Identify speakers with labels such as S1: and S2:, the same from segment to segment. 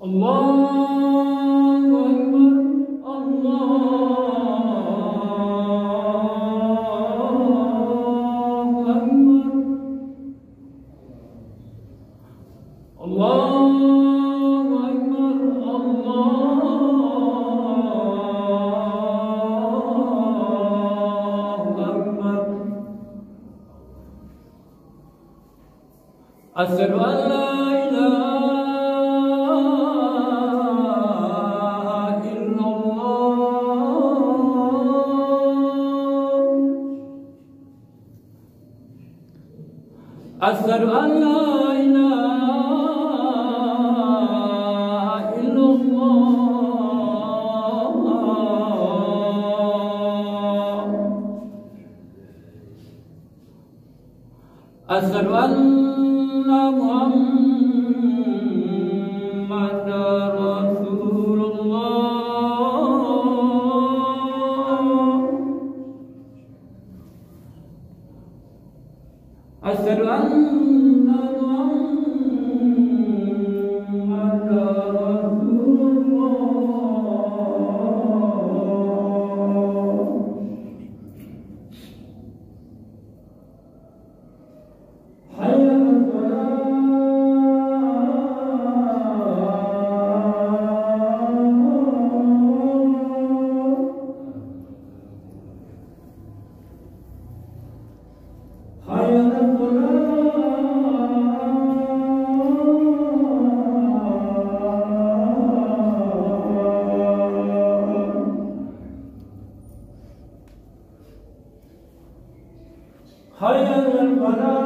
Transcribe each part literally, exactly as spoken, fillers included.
S1: Allahu Akbar, Allahu Akbar, Allahu Akbar, Allahu Akbar. Asyhadu an la ilaha illallah. Asyhadu an la ilaha illallah. Asyhadu anna Muhammadar Rasulullah. Asyhadu anna Muhammadar Rasulullah. Hayya 'alas salah. Hayya 'alas salah. Hayya 'alal falah.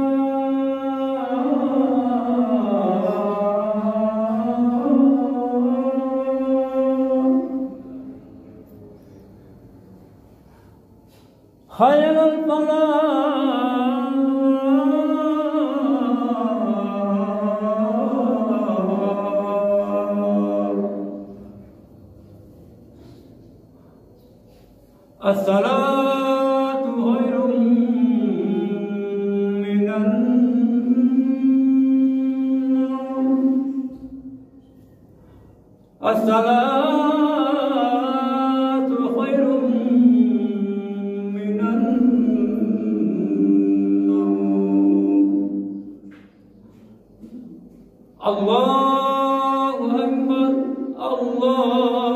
S1: Hayya 'alal falah. As-salatu khairun minan naum. As-salatu khairun minan naum. Allahu Akbar, Allah